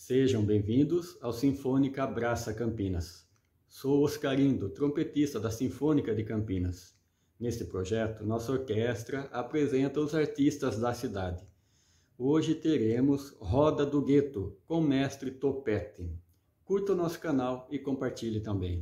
Sejam bem-vindos ao Sinfônica Abraça Campinas. Sou Oscarindo, trompetista da Sinfônica de Campinas. Neste projeto, nossa orquestra apresenta os artistas da cidade. Hoje teremos Roda do Gueto, com Mestre Topete. Curta o nosso canal e compartilhe também.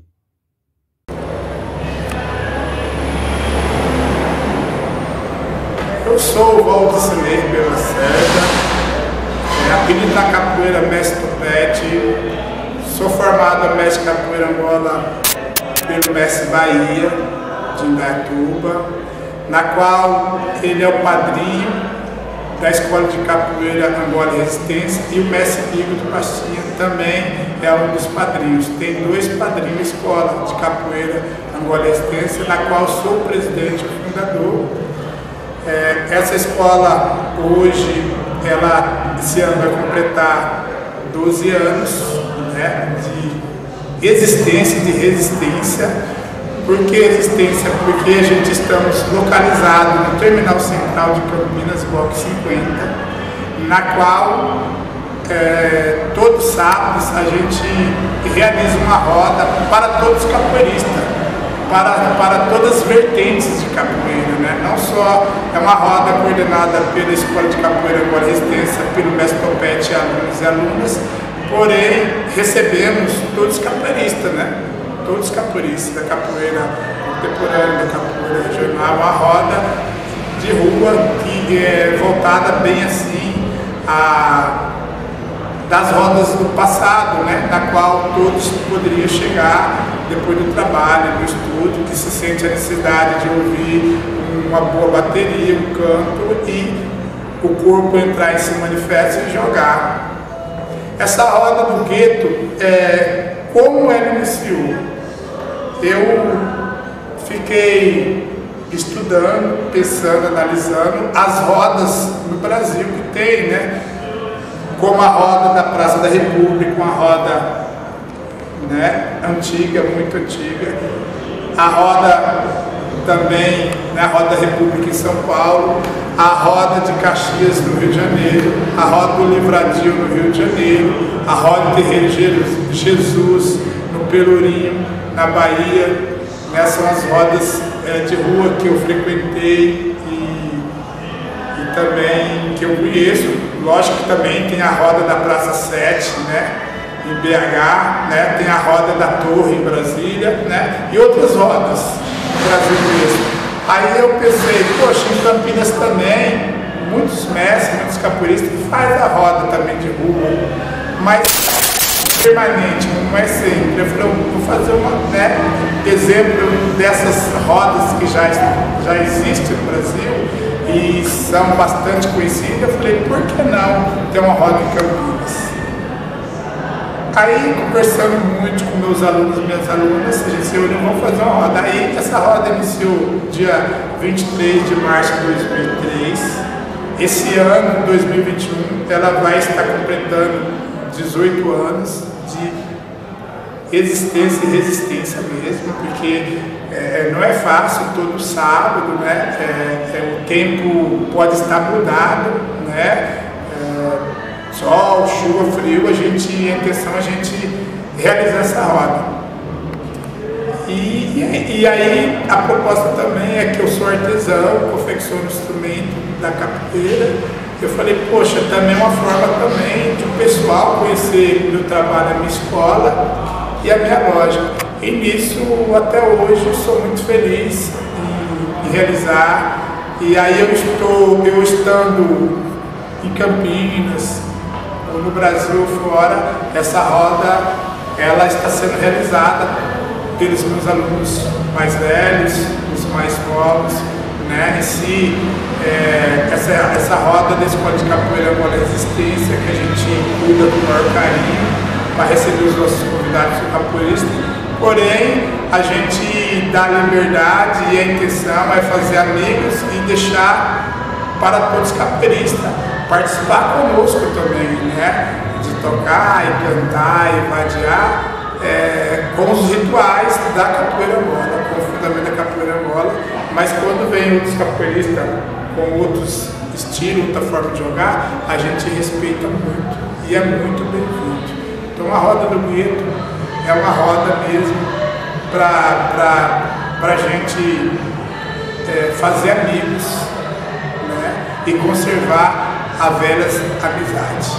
Eu sou o Valdir pela Serra, apelido na capoeira Mestre Topete, sou formado em Mestre Capoeira Angola pelo Mestre Bahia, de Indaiatuba, na qual ele é o padrinho da Escola de Capoeira Angola e Resistência, e o Mestre Igor de Pastinha também é um dos padrinhos. Tem dois padrinhos Escola de Capoeira Angola e Resistência, na qual sou o presidente e fundador. Essa escola hoje, esse ano vai completar 12 anos, né, de existência e de resistência. Por que resistência? Porque a gente estamos localizados no Terminal Central de Campinas, bloco 50, na qual todos os sábados a gente realiza uma roda para todos os capoeiristas, para todas as vertentes de capoeira, né? Não só é uma roda coordenada pela Escola de Capoeira Angola e Resistência, pelo Mestre Topete, alunos e alunas, porém recebemos todos os capoeiristas, né? Todos os capoeiristas da capoeira contemporânea, da capoeira regional, uma roda de rua que é voltada bem assim das rodas do passado, né? Na qual todos poderiam chegar depois do trabalho, do estudo, que se sente a necessidade de ouvir uma boa bateria, um canto e o corpo entrar em si manifesto e jogar. Essa roda do Gueto, como ela iniciou? Eu fiquei estudando, pensando, analisando as rodas no Brasil que tem, né? Como a roda da Praça da República, uma roda, né, antiga, muito antiga. A roda também, né, a roda da República em São Paulo, a roda de Caxias no Rio de Janeiro, a roda do Livradio no Rio de Janeiro, a roda de Terreiro de Jesus no Pelourinho, na Bahia. Né, são as rodas de rua que eu frequentei e também que eu conheço. Lógico que também tem a roda da Praça 7, né, em BH, né, tem a roda da Torre em Brasília, né, e outras rodas no Brasil mesmo. Aí eu pensei, poxa, em Campinas também, muitos mestres, muitos capoeiristas fazem a roda também de rua, mas permanente, não é sempre. Eu falei, eu vou fazer exemplo dessas rodas que já existem no Brasil e são bastante conhecidas. Eu falei, por que não ter uma roda em Campinas? Aí, conversando muito com meus alunos e minhas alunas, a gente se reuniu, vamos fazer uma roda. Aí, essa roda iniciou dia 23 de março de 2003. Esse ano, 2021, ela vai estar completando 18 anos de existência e resistência mesmo, porque não é fácil todo sábado, né? O tempo pode estar mudado, né? Sol, chuva, frio, a intenção é a gente realizar essa roda. E aí a proposta também é que eu sou artesão, confecciono instrumento da capoeira. Eu falei, poxa, também é uma forma também de o pessoal conhecer meu trabalho, a minha escola e a minha loja. E nisso, até hoje, eu sou muito feliz em realizar. E aí eu estando em Campinas, ou no Brasil ou fora, essa roda ela está sendo realizada pelos meus alunos mais velhos, os mais novos, né? Essa roda da Escola de Capoeira Angola e Resistência, que a gente cuida com o maior carinho para receber os nossos convidados capoeiristas. Porém, a gente dá liberdade e a intenção é fazer amigos e deixar para todos os capoeiristas participar conosco também, né? De tocar e cantar e vadiar com os rituais da capoeira Angola, com o fundamento da capoeira Angola. Mas quando vem outros capoeiristas com outros estilos, outra forma de jogar, a gente respeita muito e é muito bem-vindo. Então a roda do Gueto é uma roda mesmo para a gente fazer amigos, né? E conservar a velhas amizades.